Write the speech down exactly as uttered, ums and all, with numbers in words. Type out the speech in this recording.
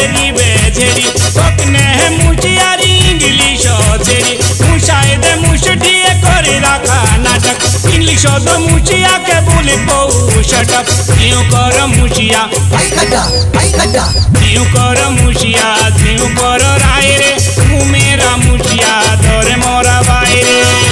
ঝেরি বেঝেরি ককনে মুচিয়ারি English ঝেরি মুশাইদ মুশটিয়ে করে রাখা নাটক इंग्लिश तो मुछिया के बोले पौ शटअप न्यू कर मुछिया आई खड्डा आई खड्डा न्यू कर मुछिया न्यू कर राय रे तू मेरा मुछिया धरे मोरा भाई रे